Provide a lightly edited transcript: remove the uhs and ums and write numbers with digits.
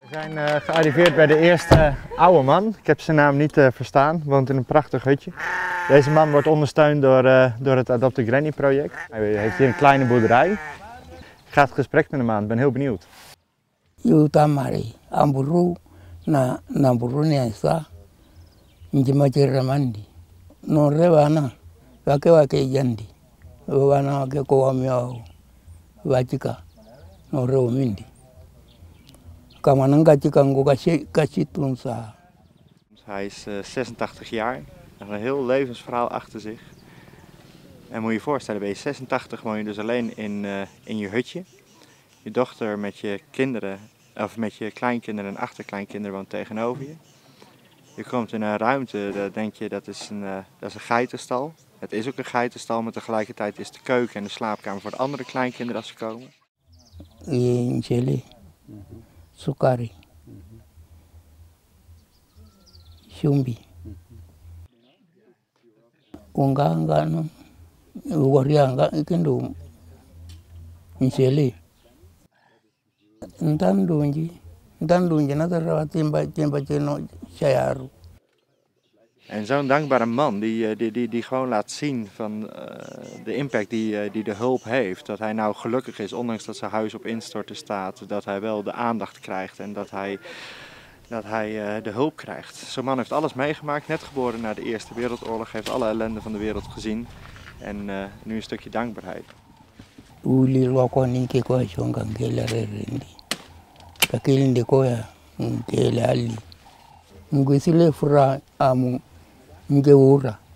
We zijn gearriveerd bij de eerste oude man. Ik heb zijn naam niet verstaan, woont in een prachtig hutje. Deze man wordt ondersteund door het Adopt a Granny project. Hij heeft hier een kleine boerderij. Ik ga het gesprek met hem aan, ik ben heel benieuwd. Yutamari, amburu, na buru ni asa, njimachira mandi. No rewana, wake jandi. Wana wake kwa miao, wachika, no rewa mindi. Kama nangachika ngu kashitunsa. Hij is 86 jaar, heeft een heel levensverhaal achter zich. En moet je je voorstellen, ben je 86, woon je dus alleen in je hutje. Je dochter met je kinderen, of met je kleinkinderen en achterkleinkinderen woont tegenover je. Je komt in een ruimte, daar denk je dat is een geitenstal. Het is ook een geitenstal, maar tegelijkertijd is de keuken en de slaapkamer voor de andere kleinkinderen als ze komen. Injeli, sukari, shumbi, unganga, warianga, ikindu, injeli. Ndandunji natarawa timba cheno chayaru. En zo'n dankbare man die gewoon laat zien van de impact die de hulp heeft. Dat hij nou gelukkig is, ondanks dat zijn huis op instorten staat. Dat hij wel de aandacht krijgt en dat hij de hulp krijgt. Zo'n man heeft alles meegemaakt, net geboren na de Eerste Wereldoorlog. Heeft alle ellende van de wereld gezien. En nu een stukje dankbaarheid. Uli wako ninke kwa shonga ngela rerendi. Kakili ndekoya ngela ali. Ngwisile fura amu ngeura.